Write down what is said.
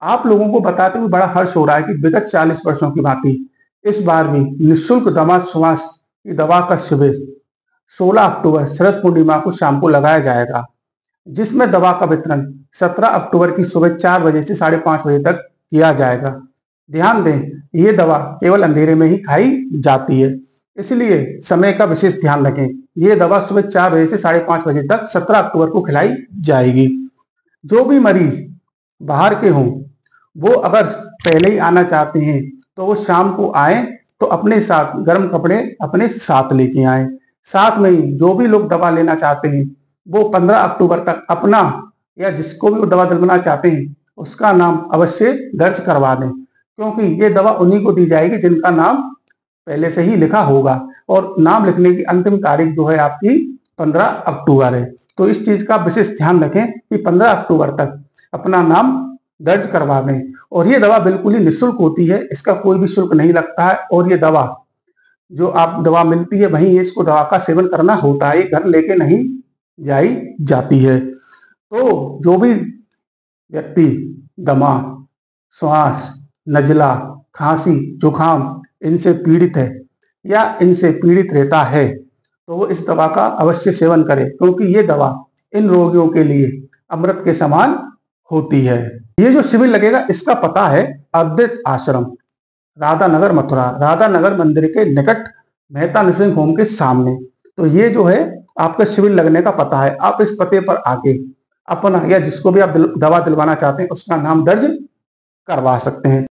आप लोगों को बताते हुए बड़ा हर्ष हो रहा है कि विगत 40 वर्षों की भांति इस बार भी निःशुल्क दमा श्वास की दवा का शिविर 16 अक्टूबर शरद पूर्णिमा को शाम को लगाया जाएगा, जिसमें दवा का वितरण 17 अक्टूबर की सुबह 4 बजे से 5:30 बजे तक किया जाएगा। ध्यान दें, ये दवा केवल अंधेरे में ही खाई जाती है, इसलिए समय का विशेष ध्यान रखें। ये दवा सुबह 4 बजे से 5:30 बजे तक 17 अक्टूबर को खिलाई जाएगी। जो भी मरीज बाहर के हों, वो अगर पहले ही आना चाहते हैं तो वो शाम को आए, तो अपने साथ गर्म कपड़े अपने साथ लेके आए। साथ में ही जो भी लोग दवा लेना चाहते हैं वो 15 अक्टूबर तक अपना या जिसको भी वो दवा दिलवाना चाहते हैं उसका नाम अवश्य दर्ज करवा दें, क्योंकि ये दवा उन्हीं को दी जाएगी जिनका नाम पहले से ही लिखा होगा, और नाम लिखने की अंतिम तारीख जो है आपकी 15 अक्टूबर है। तो इस चीज का विशेष ध्यान रखें कि 15 अक्टूबर तक अपना नाम दर्ज करवा दें। और ये दवा बिल्कुल ही निःशुल्क होती है, इसका कोई भी शुल्क नहीं लगता है, और ये दवा जो आप दवा मिलती है वहीं इसको दवा का सेवन करना होता है, घर लेके नहीं जाई जाती है। तो जो भी व्यक्ति दमा, श्वास, नजला, खांसी, जुखाम इनसे पीड़ित है या इनसे पीड़ित रहता है तो वो इस दवा का अवश्य सेवन करे, क्योंकि ये दवा इन रोगियों के लिए अमृत के समान होती है। ये जो शिविर लगेगा इसका पता है अद्वैत आश्रम, राधा नगर, मथुरा, राधा नगर मंदिर के निकट, मेहता नर्सिंग होम के सामने। तो ये जो है आपका शिविर लगने का पता है। आप इस पते पर आके अपना या जिसको भी आप दवा दिलवाना चाहते हैं उसका नाम दर्ज करवा सकते हैं।